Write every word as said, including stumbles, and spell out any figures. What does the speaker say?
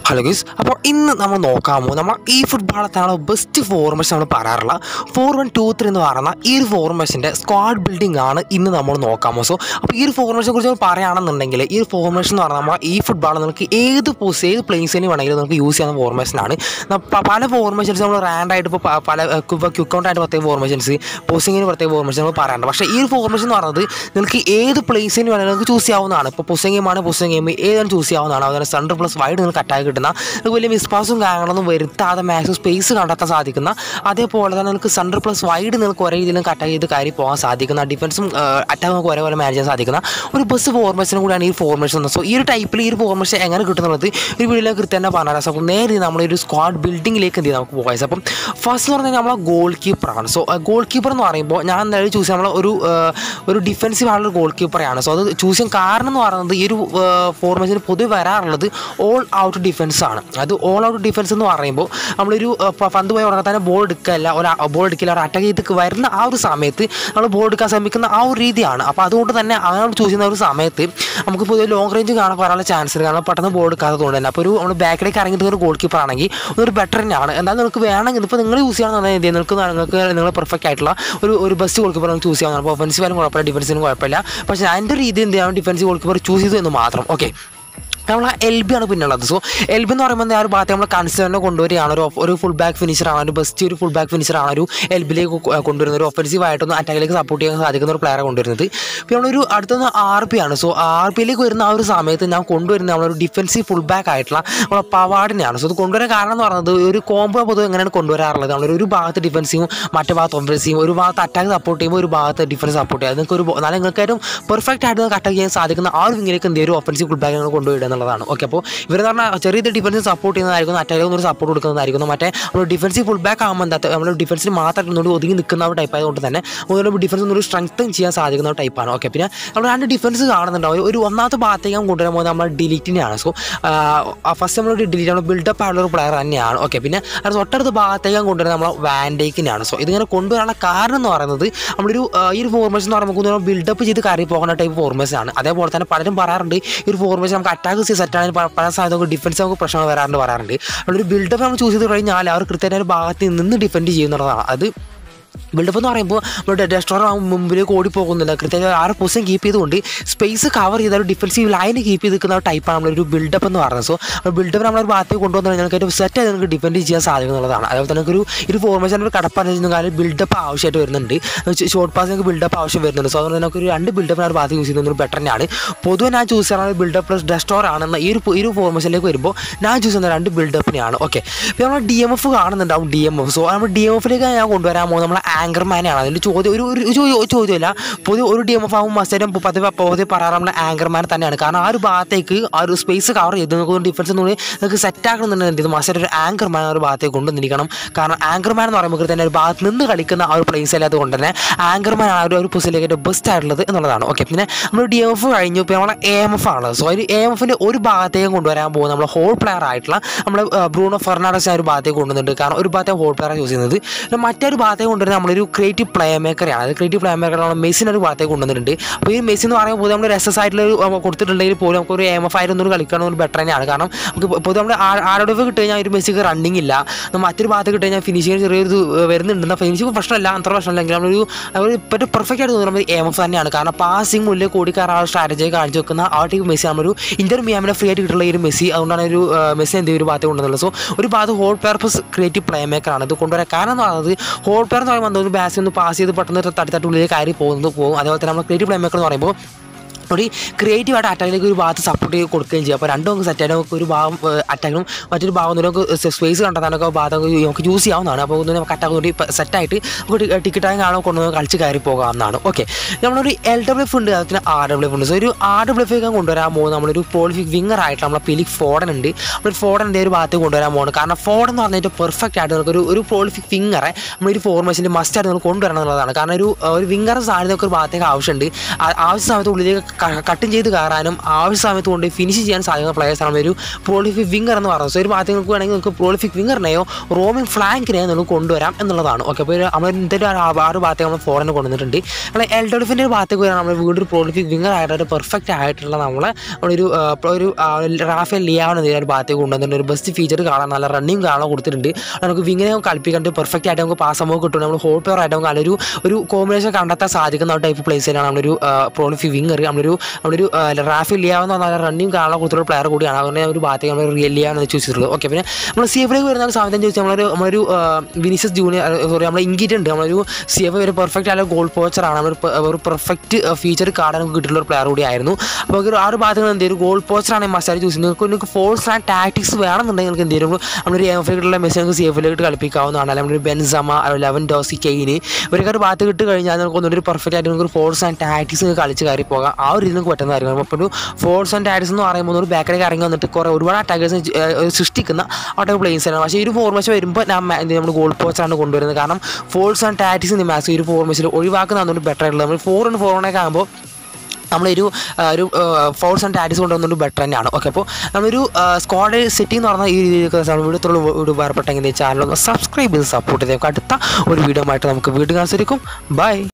Hello guys, അപ്പോൾ ഇന്ന് നമ്മൾ നോക്കാമോ നമ്മൾ ഈ ഫുട്ബോളത്താണ് ബെസ്റ്റ് ഫോർമേഷൻ നമ്മൾ പറയാറുള്ള ഫോർ വൺ ടു ത്രീ എന്ന് പറയുന്ന ഈ ഒരു ഫോർമേഷൻ്റെ സ്ക്വാഡ് ബിൽഡിംഗ് ആണ് ഇന്ന് നമ്മൾ നോക്കാമോ. സോ അപ്പോൾ ഈ ഒരു ഫോർമേഷനെ കുറിച്ച് നമ്മൾ പറയുകയാണെന്നുണ്ടെങ്കിൽ ഈ ഒരു ഫോർമേഷൻ എന്ന് പറഞ്ഞാൽ നമ്മൾ ഈ ഫുട്ബോൾ നമുക്ക് ഏത് പോസ് ഏത് പ്ലേസിന് വേണമെങ്കിലും നമുക്ക് യൂസ് ചെയ്യുന്ന ഫോർമേഷനാണ്. പല ഫോർമേഷൻസ് നമ്മൾ റാൻഡായിട്ട് ഇപ്പോൾ പല ക്യുക്കൗണ്ടായിട്ട് പ്രത്യേക ഫോർമേഷൻസ്, പോസിങ്ങിന് പ്രത്യേക ഫോർമേഷൻ നമ്മൾ പറയാറുണ്ട്. പക്ഷേ ഈ ഒരു ഫോർമേഷൻ എന്ന് പറയുന്നത് നിങ്ങൾക്ക് ഏത് പ്ലേസിന് വേണമെങ്കിലും നിങ്ങൾക്ക് ചൂസ് ചെയ്യാവുന്നതാണ്. ഇപ്പോൾ പോസിംഗ് ഗെയിമാണ് പോസിംഗ് ഗെയിം ഏതാണ് ചൂസ് ചെയ്യാവുന്നതാണ്. അതുപോലെ സെൻറ്റർ പ്ലസ് വൈഡ് നിങ്ങൾക്ക് അറ്റാക്ക് കിട്ടുന്ന വലിയ മിസ്പാസും കാര്യങ്ങളൊന്നും വരുത്താതെ മാക്സിമം സ്പേസ് കണ്ടെത്താൻ സാധിക്കുന്ന, അതേപോലെ തന്നെ നിങ്ങൾക്ക് സെൻറ്റർ പ്ലസ് വൈഡ് നിങ്ങൾക്ക് ഒരേ രീതിയിലും അറ്റാക്ക് ചെയ്ത് കയറി പോകാൻ സാധിക്കുന്ന, ഡിഫൻസും അറ്റാക്ക് നമുക്ക് ഒരേപോലെ മാനേജ് ചെയ്യാൻ സാധിക്കുന്ന ഒരു ബസ് ഫോർമേഷനും കൂടിയാണ് ഈ ഫോർമേഷൻ. സോ ഈ ഒരു ടൈപ്പിൽ ഈ ഒരു ഫോർമേഷൻ എങ്ങനെ കിട്ടുന്നുള്ളത് ഒരു വീഡിയോയിൽ കൃത്യം തന്നെ പറഞ്ഞാൽ അപ്പോൾ നേരെ നമ്മളൊരു സ്ക്വാഡ് ബിൽഡിങ്ങിലേക്ക് എന്ത് ചെയ്യും നമുക്ക് പോകാം. അപ്പം ഫസ്റ്റ് എന്ന് പറഞ്ഞാൽ നമ്മളെ ഗോൾ കീപ്പറാണ്. സോ ഗോൾ കീപ്പർ എന്ന് പറയുമ്പോൾ ഞാൻ എന്തായാലും ചൂസ് ചെയ്യാൻ നമ്മൾ ഒരു ഒരു ഡിഫൻസീവ് ആളുള്ള ഗോൾ കീപ്പറെയാണ്. സോ അത് ചൂസ് ചെയ്യാൻ കാരണം എന്ന് പറയുന്നത് ഈ ഒരു ഫോർമേഷന് പൊതുവെ വരാറുള്ളത് ഓൾ ഔട്ട് ഡിഫൻസ് ആണ്. അത് ഓൾ ഔട്ട് ഡിഫൻസ് എന്ന് പറയുമ്പോൾ നമ്മളൊരു പന്ത് പോയ ഉടനെ തന്നെ ബോൾ എടുക്കില്ല, ഒരു ബോൾ എടുക്കില്ല, ഒരു അറ്റാക്ക് ചെയ്ത് വരുന്ന ആ ഒരു സമയത്ത് നമ്മൾ ബോൾ എടുക്കാൻ ശ്രമിക്കുന്ന ആ ഒരു രീതിയാണ്. അപ്പോൾ അതുകൊണ്ട് തന്നെ അങ്ങനെ ചൂസ് ചെയ്യുന്ന ഒരു സമയത്ത് നമുക്ക് പൊതുവെ ലോങ് റേഞ്ച് കാണാൻ പറയാനുള്ള ചാൻസ് ഉണ്ട്, കാരണം പെട്ടെന്ന് ബോൾ എടുക്കാത്തത് കൊണ്ട് തന്നെ. അപ്പോൾ ഒരു നമ്മൾ ബാക്കിലേക്ക് ഇറങ്ങിയിട്ട് ഒരു ഗോൾ കീപ്പർ ആണെങ്കിൽ ഒരു ബെറ്റർ തന്നെയാണ്. എന്തായാലും നിങ്ങൾക്ക് വേണമെങ്കിൽ ഇപ്പോൾ നിങ്ങൾ യൂസ് ചെയ്യണമെന്ന് പറഞ്ഞാൽ നിങ്ങൾക്ക് നിങ്ങൾക്ക് നിങ്ങൾ പെർഫെക്റ്റ് ആയിട്ടുള്ള ഒരു ഒരു ബെസ്റ്റ് ഗോൾ കീപ്പർ നമുക്ക് ചൂസ് ചെയ്യാവുന്നതാണ്. അപ്പോൾ ഒഫൻസീവായാലും കുഴപ്പമില്ല, ഡിഫൻസിനും കുഴപ്പമില്ല. പക്ഷേ എൻ്റെ രീതി എന്ത് ചെയ്യാൻ ഡിഫൻസീവ് ഗോൾ കീപ്പർ ചൂസ് ചെയ്തു എന്ന് മാത്രം. ഓക്കെ, നമ്മൾ എൽ ബി ആണ് പിന്നുള്ളത്. സോ എൽ ബി എന്ന് പറയുമ്പോൾ ആ ഒരു ഭാഗത്ത് നമ്മൾ കൺസിഡറിനെ കൊണ്ടുവരികയാണ്. ഒരു ഒരു ഫുൾ ബാക്ക് ഫിനിഷറാണ്, ഒരു ബെസ്റ്റ് ഒരു ഫുൾ ബാക്ക് ഫിനിഷറാണ് ഒരു എൽ ബിയിലേക്ക് കൊണ്ടുവരുന്നത്. ഒരു ഒഫൻസീവായിട്ടൊന്ന് അറ്റാക്കിലേക്ക് സപ്പോർട്ട് ചെയ്യാൻ സാധിക്കുന്ന ഒരു പ്ലെയറെ കൊണ്ടുവരുന്നത്. പിന്നെ നമ്മളൊരു അടുത്തൊന്ന് ആർ പി ആണ്. സോ ആർ പിയിലേക്ക് വരുന്ന ആ ഒരു സമയത്ത് ഞാൻ കൊണ്ടുവരുന്നത് നമ്മളൊരു ഡിഫൻസീവ് ഫുൾ ബാക്ക് ആയിട്ടുള്ള നമ്മളെ പവാഡിനെയാണ്. സോ അത് കൊണ്ടുവരാൻ കാരണം എന്ന് പറയുന്നത് ഒരു കോംബോ പൊതുവെ എങ്ങനെയാണ് കൊണ്ടുവരാറുള്ളത്, നമ്മളൊരു ഒരു ഭാഗത്ത് ഡിഫൻസീവും മറ്റേ ഭാഗത്ത് ഒഫൻസീവും, ഒരു ഭാഗത്ത് അറ്റാക്ക് സപ്പോർട്ട് ചെയ്യുമ്പോൾ ഒരു ഭാഗത്ത് ഡിഫൻസ് സപ്പോർട്ട് ചെയ്യുക. നിങ്ങൾക്ക് ഒരു നല്ല നിങ്ങൾക്ക് ഏറ്റവും പെർഫെക്റ്റ് ആയിട്ട് നിങ്ങൾക്ക് അറ്റാക്ക് ചെയ്യാൻ സാധിക്കുന്ന ആ ഒരു വിങ്ങിലേക്ക് എന്ത് ഒരു ഒഫൻസീവ് ഫുൾ ബാക്ക് കൊണ്ടുപോയിടുക എന്നുള്ളതാണ്. ഓക്കെ, അപ്പോൾ ഇവരെന്ന് പറഞ്ഞാൽ ചെറിയ ഡിഫൻസിന് സപ്പോർട്ട് ചെയ്യുന്നതായിരിക്കും, അറ്റാക്കിൽ ഒരു സപ്പോർട്ട് കൊടുക്കുന്നതായിരിക്കും. മറ്റേ നമ്മൾ ഡിഫൻസീവ് ഫുൾ ബാക്ക് ആകുമ്പോൾ എന്താ നമ്മൾ ഡിഫൻസിന് മാത്രമായിട്ട് ഒന്നുകൂടി ഒതുങ്ങി നിൽക്കുന്ന ഒരു ടൈപ്പ് ആയതുകൊണ്ട് തന്നെ അതുപോലെ ഡിഫൻസ് ഒന്നൊരു സ്ട്രെങ്തൻ ചെയ്യാൻ സാധിക്കുന്ന ഒരു ടൈപ്പാണ്. ഓക്കെ, പിന്നെ നമ്മൾ രണ്ട് ഡിഫൻസ് കാണുന്നുണ്ടാവും. ഒരു ഒന്നാമത്തെ ഭാഗത്തേക്ക് കൊണ്ടുവരാൻ പോകുന്നത് നമ്മൾ ഡിലീറ്റിനെയാണ്. സോ ഫസ്റ്റ് നമ്മൾ ഡിലീറ്റ് നമ്മൾ ബിൽഡപ്പ് ആയിട്ടുള്ള ഒരു പ്ലെയർ തന്നെയാണ്. ഓക്കെ, പിന്നെ അത് തൊട്ടടുത്ത ഭാഗത്തേക്ക് കൊണ്ടുവരുന്നത് നമ്മൾ വാൻഡേക്കിനെയാണ്. സോ ഇതിങ്ങനെ കൊണ്ടുവരാനുള്ള കാരണം എന്ന് പറയുന്നത് നമ്മളൊരു ഈ ഒരു ഫോർമേഷൻ എന്ന് പറയുമ്പോൾ നമ്മൾ ബിൽഡപ്പ് ചെയ്ത് കയറി പോകുന്ന ടൈപ്പ് ഫോർമേഷൻ ആണ്. അതേപോലെ തന്നെ പലരും പറയാറുണ്ട് ഈ ഒരു ഫോർമേഷൻ നമുക്ക് അറ്റാക്ക് സെറ്റാണ് പല സമയത്ത് നമുക്ക് ഡിഫൻസ് നമുക്ക് പ്രശ്നങ്ങൾ വരാറുണ്ട് പറയാറുണ്ട്. ഒരു ബിൽഡപ്പ് നമ്മൾ ചൂസ് ചെയ്ത് കഴിഞ്ഞാൽ അവർ കൃത്യമായ ഒരു ഭാഗത്ത് നിന്ന് ഡിഫെൻഡ് ചെയ്യുന്നതാണ്. അത് ബിൽഡപ്പ് എന്ന് പറയുമ്പോൾ നമ്മുടെ ഡെസ്ട്രോർ മുമ്പിലേക്ക് ഓടിപ്പോകുന്നില്ല, കൃത്യമായി ആറ് പൊസിഷൻ കീപ്പ് ചെയ്തുകൊണ്ട് സ്പേസ് കവർ ചെയ്ത ഒരു ഡിഫൻസീവ് ലൈൻ കീപ്പ് ചെയ്ത് നിൽക്കുന്ന ടൈപ്പാണ് നമ്മളൊരു ബിൽഡപ്പ് എന്ന് പറയുന്നത്. സോ ബിൽഡപ്പ് നമ്മളൊരു ഭാഗത്തേക്ക് കൊണ്ടുവന്നാൽ നിങ്ങൾക്ക് ഏറ്റവും സെറ്റ് ആയി നിങ്ങൾക്ക് ഡിഫെൻഡ് ചെയ്യാൻ സാധിക്കുന്നുള്ളതാണ്. അതുപോലെ തന്നെ ഒരു ഒരു ഫോർമേഷൻ ഒരു കടപ്പാടുന്ന കാര്യം ബിൽഡപ്പ് ആവശ്യമായിട്ട് വരുന്നുണ്ട്, ഷോർട്ട് പാസ് നിങ്ങൾക്ക് ബിൽഡപ്പ് ആവശ്യം വരുന്നുണ്ട്. സോ അതുകൊണ്ട് നമുക്ക് ഒരു രണ്ട് ബിൽഡപ്പ് ഒരു ഭാഗത്ത് യൂസ് ചെയ്യുന്ന ഒരു ബെറ്റർ തന്നെയാണ്. പൊതുവെ ഞാൻ ചൂസ് ചെയ്യുന്നത് ബിൽഡപ്പ് പ്ലസ് ഡെസ്ട്രോർ ആണെന്ന ഈ ഒരു ഈ ഒരു ഫോർമേഷനിലേക്ക് വരുമ്പോൾ ഞാൻ ചൂസ് ചെയ്യുന്ന രണ്ട് ബിൽഡപ്പിനെയാണ്. ഓക്കെ, ഇപ്പോൾ നമ്മൾ ഡി എം എഫ് കാണുന്നുണ്ടാവും, ഡി എം എഫ്. സോ നമ്മൾ ഡി എം എഫിലേക്ക് ഞാൻ കൊണ്ടുവരാൻ പോകുന്നത് നമ്മളെ ആങ്കർമാനാണ്. അതിൻ്റെ ചോദ്യം ഒരു ഒരു ചോദ്യമില്ല, പൊതുവെ ഒരു ഡി എം എഫ് ആകുമ്പോൾ മസ്റ്റേലും പതിവ് പൊതുവെ പറയാറ് നമ്മളെ ആങ്കർമാൻ തന്നെയാണ്. കാരണം ആ ഒരു ഭാഗത്തേക്ക് ആ ഒരു സ്പേസ് കവർ ചെയ്ത് നിങ്ങൾക്ക് ഡിഫൻസ് എന്ന് പറഞ്ഞാൽ നിങ്ങൾക്ക് സെറ്റ് ആക്കണമെന്നുണ്ടെങ്കിൽ മസ്റ്റർ ഒരു ആങ്കർമാൻ ഒരു ഭാഗത്തേക്ക് കൊണ്ടുവന്നിരിക്കണം. കാരണം ആങ്കർമാൻ എന്ന് പറയുമ്പോൾ തന്നെ ഒരു ഭാഗത്ത് നിന്ന് കളിക്കുന്ന ആ ഒരു പ്ലേസ് അല്ലാത്തത് കൊണ്ട് തന്നെ ആങ്കർമാൻ ആ ഒരു പൊസിഷനിലേക്ക് ഏറ്റവും ബെസ്റ്റ് ആയിട്ടുള്ളത് എന്നുള്ളതാണ്. ഓക്കെ, പിന്നെ നമ്മൾ ഡി എം എഫ് കഴിഞ്ഞു, ഇപ്പോൾ നമ്മളെ എ എം എഫ് ആണ്. സോ ഒരു എ എം എഫിൻ്റെ ഒരു ഭാഗത്തേക്ക് കൊണ്ടുവരാൻ പോകുന്നത് നമ്മൾ ഹോൾ പ്ലെയർ ആയിട്ടുള്ള നമ്മൾ ബ്രൂണോ ഫെർണാണ്ടസിനെ ഒരു ഭാഗത്തേക്ക് കൊണ്ടുവന്നിട്ടുണ്ട്. കാരണം ഒരു ഭാഗത്തെ ഹോൾ പ്ലെയർ യൂസ് ചെയ്യുന്നത്. മറ്റൊരു ഭാഗത്തേക്ക് കൊണ്ടുവരുന്നത് നമ്മളൊരു ക്രിയേറ്റീവ് പ്ലേ മേക്കറാണ്. അത് ക്രിയേറ്റീവ് പ്ലേ മേക്കർ നമ്മൾ മെസ്സിനെ ഒരു ഭാഗത്തേക്ക് കൊണ്ടുവന്നിട്ടുണ്ട്. അപ്പോൾ ഈ മെസ്സി എന്ന് പറയുമ്പോൾ നമ്മൾ എസ് എസ് ആയിട്ടുള്ള കൊടുത്തിട്ടുണ്ടെങ്കിൽ പോലും നമുക്ക് ഒരു എം എഫ് ആയിട്ട് ഒന്നും കളിക്കണം ഒരു ബെറ്റർ തന്നെയാണ്. കാരണം നമുക്ക് പൊതുവെ നമ്മൾ ആരോട് കിട്ടി കഴിഞ്ഞാൽ ഒരു മെസ്സിക്ക് റണ്ണിങ് ഇല്ല, മറ്റൊരു ഭാഗത്ത് കിട്ടി കഴിഞ്ഞാൽ ഫിനിഷിങ് ചെറിയൊരു വരുന്നുണ്ട്. ഫിനിഷിങ് പ്രശ്നമല്ല, അത്ര പ്രശ്നമില്ലെങ്കിൽ നമ്മളൊരു ഇപ്പോൾ പെർഫെക്റ്റ് ആയിട്ട് തോന്നുന്നത് എം എഫ് തന്നെയാണ്. കാരണം പാസിംഗ് മുന്നിൽ കൂടിക്കാറാ സ്ട്രാറ്റജി കാണിച്ചു വെക്കുന്ന ആ ടീം മെസ്സി നമ്മളൊരു ഇന്റർ മിയാമിനെ ഫ്രീ ആയിട്ട് കിട്ടുള്ള ഒരു മെസ്സി. അതുകൊണ്ടാണ് ഒരു മെസ്സി എന്ത് ഒരു ഭാഗത്ത് കൊണ്ടുവന്നുള്ളത്. സോ ഒരു ഭാഗത്ത് hole player plus creative play മേക്കറാണ് ഇത് കൊണ്ടുവരാൻ കാരണം എന്ന് പറയുന്നത്. ഹോൾ പ്ലെയർ എന്ന് പറയുമ്പോൾ ഒരു ബാസ് ഒന്ന് പാസ് ചെയ്ത് പെട്ടെന്ന് തട്ടിത്തട്ടുള്ളിലേക്ക് കയറി പോകുന്നത് പോകും. അതേപോലെ തന്നെ നമ്മൾ ക്രിയേറ്റീവ് പ്ലേ മേക്കർ എന്ന് പറയുമ്പോൾ ഒരു ക്രിയേറ്റീവായിട്ട് അറ്റാക്കിലേക്ക് ഒരു ഭാഗത്ത് സപ്പോർട്ട് ചെയ്ത് കൊടുക്കുകയും ചെയ്യും. അപ്പോൾ രണ്ടും നമുക്ക് സെറ്റ് ആയിട്ട് നമുക്ക് ഒരു ഭാഗം അറ്റാക്കിനും മറ്റൊരു ഭാഗം നമുക്ക് സ്പേസ് കണ്ടെത്താനൊക്കെ ഭാഗം നമുക്ക് യൂസ് ചെയ്യാവുന്നതാണ്. അപ്പോൾ ഒന്ന് നമുക്ക് അറ്റാക്ക് കൂടി സെറ്റായിട്ട് നമുക്ക് ടിക്കറ്റായി കാണാൻ കൊണ്ടുവന്ന് കളിച്ച് കയറി പോകാവുന്നതാണ്. ഓക്കെ, നമ്മളൊരു എൽ ഡബ്ല്യു എഫ് ഉണ്ട്, അതിന് ആർ ഡബ്ല്യു എഫ് ഉണ്ട്. സോ ഒരു ആർ ഡബ്ല്യു എഫ് ഒക്കെ കൊണ്ടുവരാൻ പോകുന്നത് നമ്മളൊരു പ്രോളിഫിക് വിങ്ങർ ആയിട്ട് നമ്മളെ പിലിക് ഫോഡൻ ഉണ്ട്. നമ്മളൊരു ഫോഡൻ്റെ ഒരു ഭാഗത്ത് കൊണ്ടുവരാൻ പോകുന്നത്. കാരണം ഫോഡൻ എന്ന് പറഞ്ഞിട്ട് പെർഫെക്റ്റ് ആയിട്ട് നമുക്കൊരു ഒരു പ്രോളിഫിക് വിങ്ങറെ നമ്മളൊരു ഫോർമേഷൻ്റെ മസ്റ്റ് ആയിട്ട് നമ്മൾ കൊണ്ടുവരണം എന്നുള്ളതാണ്. കാരണം ഒരു ഒരു വിങ്ങറെ സാധ്യതയൊക്കെ ഒരു ഭാഗത്തേക്ക് ആവശ്യമുണ്ട്. ആവശ്യ സമയത്ത് ഉള്ളിലേക്ക് കട്ടും ചെയ്ത് കയറാനും ആവശ്യ സമയത്ത് കൊണ്ട് ഫിനിഷ് ചെയ്യാൻ സാധിക്കുന്ന പ്ലെയേഴ്സാണ് ഒരു പ്രോളിഫിക് വിങ്ങർ എന്ന് പറയുന്നത്. സോ ഒരു ഭാഗത്ത് നിങ്ങൾക്ക് വേണമെങ്കിൽ നിങ്ങൾക്ക് പ്രോളിഫിക് വിങ്ങറിനെയോ റോമിംഗ് ഫ്ലാങ്കിനെയോ നമുക്ക് കൊണ്ടുവരാം എന്നുള്ളതാണ്. ഓക്കെ, അപ്പോൾ നമ്മൾ എന്തൊരു ആ ഒരു ഭാഗത്തേക്ക് നമ്മൾ ഫോറിനെ കൊണ്ടുവന്നിട്ടുണ്ട്. നമ്മൾ എൽ ഡോൾഫിൻ്റെ ഒരു ഭാഗത്തേക്ക് വരാൻ നമ്മൾ വീണ്ടും ഒരു പ്രോളിഫിക് വിങ്ങർ ആയിട്ട് പെർഫെക്റ്റ് ആയിട്ടുള്ള നമ്മളെ നമ്മളൊരു ഒരു റാഫേൽ ലിയാവോ എന്ന ഒരു ഭാഗത്തേക്ക് കൊണ്ടുവന്നിട്ടുണ്ട്. ഒരു ബെസ്റ്റ് ഫീച്ചർ കാണാൻ നല്ല റണ്ണിങ് കാണാൻ കൊടുത്തിട്ടുണ്ട്. നമുക്ക് വിങ്ങിനെ കളിപ്പിക്കാണ്ട് പെർഫെക്റ്റ് ആയിട്ട് നമുക്ക് പാസ് നമുക്ക് കിട്ടും. നമ്മൾ ഹോൾ പ്ലെയർ ആയിട്ട് നമുക്ക് നല്ലൊരു ഒരു കോമ്പിനേഷൻ കണ്ടെത്താൻ സാധിക്കുന്ന ടൈപ്പ് പ്ലേസിലാണ് നമ്മളൊരു പ്രോളിഫിക് വിങ്ങർ. നമ്മളൊരു നമ്മളൊരു റാഫേൽ ലിയാവോ എന്ന് പറഞ്ഞാൽ റണ്ണിങ് കാണാൻ കൊടുത്തിട്ടുള്ള പ്ലെയർ കൂടിയാണ്. അതുകൊണ്ട് ഒരു ഭാഗത്തേക്ക് നമ്മൾ റിയൽ ലിയാവോ എന്ന് ചൂസ് ചെയ്തിട്ടുള്ളത്. ഓക്കെ, പിന്നെ നമ്മൾ സി എഫിലേക്ക് വരുന്ന സമയത്ത് ചോദിച്ചാൽ നമ്മളൊരു നമ്മളൊരു വിനീഷ്യസ് ജൂനിയർ സോറി നമ്മൾ ഇൻഗീറ്റ് ഉണ്ട്. നമ്മളൊരു സി എഫ് ഒരു പെർഫെക്റ്റ് ആയ ഗോൾ പോച്ചറാണ്. ഒരു പെർഫെക്റ്റ് ഫീച്ചർ കാർഡ് നമുക്ക് കിട്ടിയിട്ടുള്ള ഒരു പ്ലെയർ കൂടി ആയിരുന്നു. അപ്പോൾ ഒരു ആ ഒരു ഭാഗത്ത് എന്ത് ഒരു ഗോൾ പോച്ചറാണ് മസ്റ്റായിട്ട് ചൂസ് ചെയ്യുന്നത്. നിങ്ങൾക്ക് നിങ്ങൾക്ക് ഫോൾസ് ആൻഡ് ടാക്ടിക്സ് വേണമെന്നുണ്ടെങ്കിൽ നിങ്ങൾക്ക് എന്ത് ചെയ്യും നമ്മളൊരു എം എഫിലേക്കുള്ള മെസ്സി നമുക്ക് സി എഫിലേക്ക് കളിപ്പിക്കാവുന്നതാണ്. അല്ലെങ്കിൽ ബെൻസമ ലെവൻ ഡോസി കെയിന് ഇവരൊക്കെ ഒരു ഭാഗത്ത് കിട്ടി കഴിഞ്ഞാൽ നമുക്ക് ഒന്നുകൂടി പെർഫെക്റ്റ് ആയിട്ട് നിങ്ങൾക്ക് ഫോൾസ് ആൻഡ് ടാക്ടിക്സ് കളിച്ച് കയറി പോകാം. ആ ഒരു രീതിയിൽ നിങ്ങൾക്ക് പറ്റുന്ന കാര്യങ്ങൾ. അപ്പോൾ ഒരു ഫോൾസ് ആൻഡ് ടാക്ടിക്സ് എന്ന് പറയുമ്പോൾ ഒരു ബാക്കിലേക്ക് ഇറങ്ങി വന്നിട്ട് കുറേ ഒരുപാട് അറ്റാക്കേഴ്സ് സൃഷ്ടിക്കുന്ന ഓട്ടോ പ്ലേയേഴ്സാണ്. പക്ഷേ ഈ ഒരു ഫോർമേഷൻ വരുമ്പോൾ ഞാൻ നമ്മൾ ഗോൾ പോച്ചറാണ് കൊണ്ടുവരുന്നത്. കാരണം ഫോൾസ് ആൻഡ് ടാക്ടിക്സ് മാക്സ് ഈ ഒരു ഫോർമേഷനിൽ ഒഴിവാക്കുന്നതാണ് ബെറ്റർ ആയിട്ടുള്ളത്. നമ്മൾ ഫോർ ആൻഡ് ഫോറിനൊക്കെ ആകുമ്പോൾ നമ്മളൊരു ഒരു ഫോൾസ് ആൻഡ് ടാക്ടിക്സ് കൊണ്ടുവന്നൊരു ബെറ്റർ തന്നെയാണ്. ഓക്കെ, അപ്പോൾ നമ്മളൊരു സ്ക്വാഡ് സെറ്റിംഗ് എന്ന് പറഞ്ഞാൽ ഈ രീതിയിലൊക്കെ വീഡിയോത്തുള്ള വീഡിയോ ഉപകാരപ്പെട്ടെങ്കിൽ ചാനൽ ഒന്ന് സബ്സ്ക്രൈബ് ചെയ്ത് സപ്പോർട്ട് ചെയ്തേക്കും. അടുത്ത ഒരു വീഡിയോ ആയിട്ട് നമുക്ക് വീണ്ടും കാണാൻ സാധിക്കും. ബൈ.